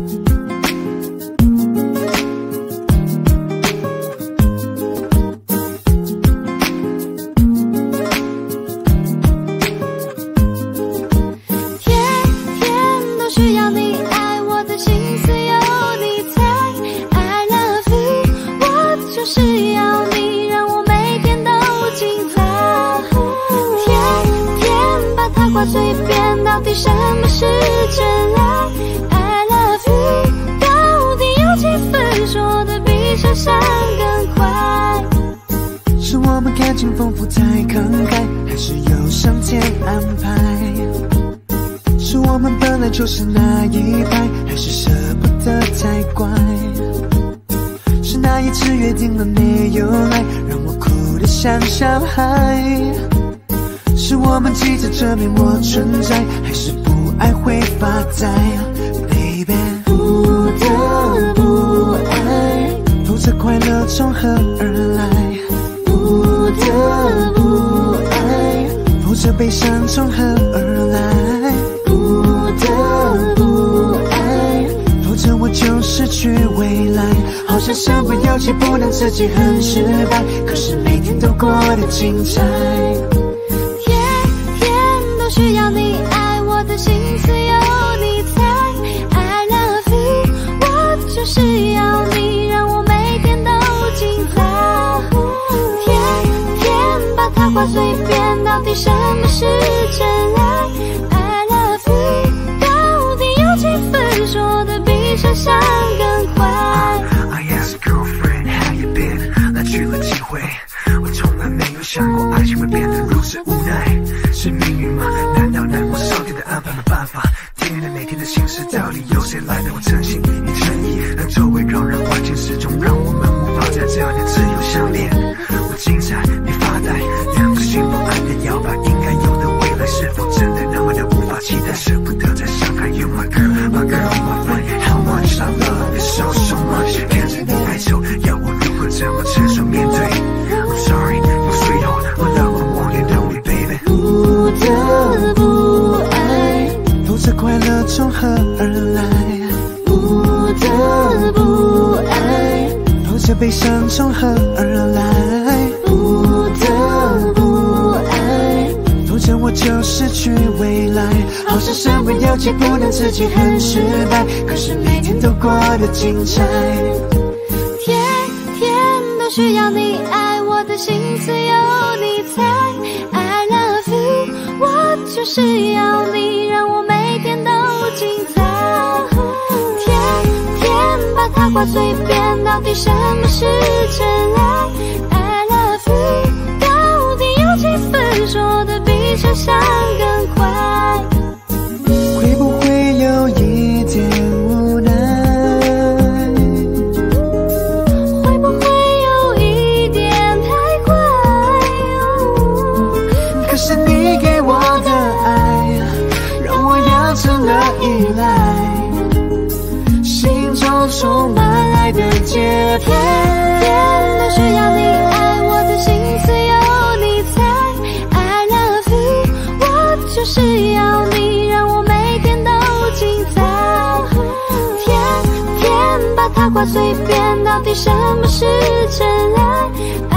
嘴边到底什么是真爱 ？I love you， 到底有几分说的比想象更快？ 是我们感情丰富太慷慨，还是有上天安排？是我们本来就是那一派，还是舍不得太乖？是那一次约定了没有来，让我哭得像小孩？是我们急着证明我存在，还是不爱会发呆 ？Baby， 不得不爱，否则快乐从何而来？不得不爱，否则悲伤从何而来？不得不爱，否则我就失去未来。好像身不由己，不能自己很失败，可是每天都过得精彩。 需要你爱我的心思有你猜 I love you， 我就是要你让我每天都精彩。天把它挂嘴边，到底什么是真爱 I love you， 到底有几分说的比想象更快？ I asked girlfriend how you been， 来去了几回，我从来没有想过爱情会变得如此无奈。是命运吗？难道我上天的安排没办法？天的每天的心事，到底由谁来对我诚心你诚意？让周围让人环境始终让我们无法在这样的自由相恋。我精彩，你发呆，两个心风暗的摇摆，应该有的未来是否真的那么的无法期待？舍不得再伤害 You my girl, my girl, my friend, how much I love you so so much。看着你哀愁，要我如何怎么承受面对 ？I'm sorry, you sweetheart， 我让我忘记懂你 baby。 不得不爱， 否则快乐从何而来？ 不得不爱， 否则悲伤从何而来？ 不得不爱， 否则我就失去未来。好像身不由己，不能自己很失败，可是每天都过得精彩。 天都需要你爱我的心思有你猜 I love you， 我就是要你让我每天都精彩。天把它挂嘴边，到底什么是真爱 I love you， 到底有几分说的比想象更快？ 会不会有一点无奈？ 会不会有一点太快？ 可是你给我的爱，让我养成了依赖，心中充满爱的节拍。 天都需要你爱我的心思有你猜 I love you， 我就是要你让我每天都精彩。天把它挂嘴边，到底什么是真爱